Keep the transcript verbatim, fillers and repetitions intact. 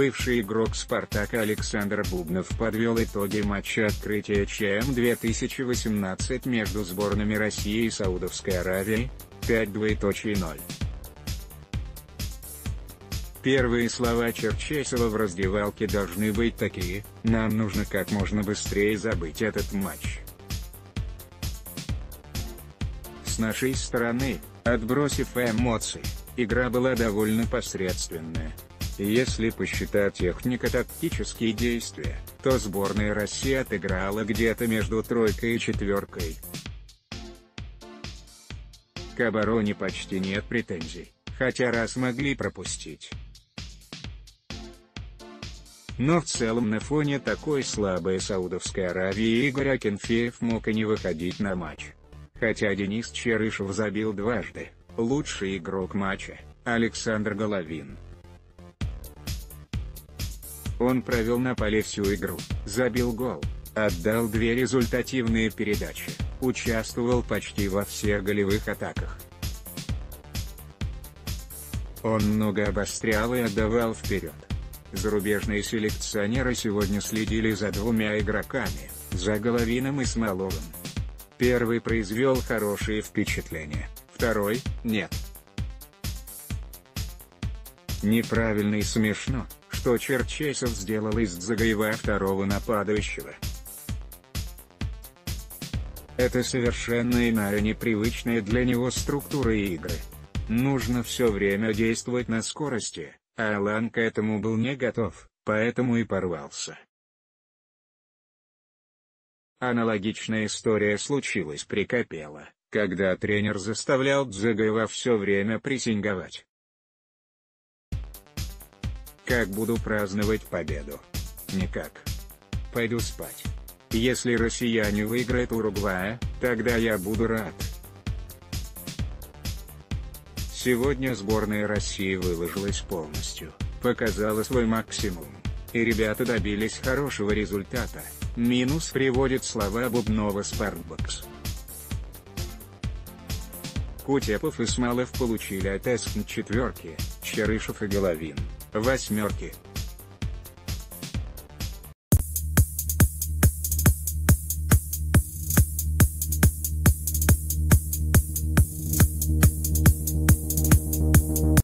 Бывший игрок «Спартака» Александр Бубнов подвел итоги матча открытия ЧМ две тысячи восемнадцать между сборными России и Саудовской Аравии, пять ноль. Первые слова Черчесова в раздевалке должны быть такие: «Нам нужно как можно быстрее забыть этот матч». С нашей стороны, отбросив эмоции, игра была довольно посредственная. Если посчитать технико-тактические действия, то сборная России отыграла где-то между тройкой и четверкой. К обороне почти нет претензий, хотя раз могли пропустить. Но в целом на фоне такой слабой Саудовской Аравии Игорь Акинфеев мог и не выходить на матч. Хотя Денис Черышев забил дважды, лучший игрок матча – Александр Головин. Он провел на поле всю игру, забил гол, отдал две результативные передачи, участвовал почти во всех голевых атаках. Он много обострял и отдавал вперед. Зарубежные селекционеры сегодня следили за двумя игроками, за Головиным и Смоловым. Первый произвел хорошие впечатления, второй – нет. Неправильно и смешно, что Черчесов сделал из Дзагаева второго нападающего. Это совершенно иная, непривычная для него структура игры. Нужно все время действовать на скорости, а Алан к этому был не готов, поэтому и порвался. Аналогичная история случилась при Капелло, когда тренер заставлял Дзагаева все время прессинговать. Как буду праздновать победу? Никак. Пойду спать. Если россияне выиграют Уругвая, тогда я буду рад. Сегодня сборная России выложилась полностью, показала свой максимум, и ребята добились хорошего результата. Минус приводит слова Бубнова «Спартбокс». Кутепов и Смолов получили от ЭСКН четверки, Черышев и Головин – восьмерки.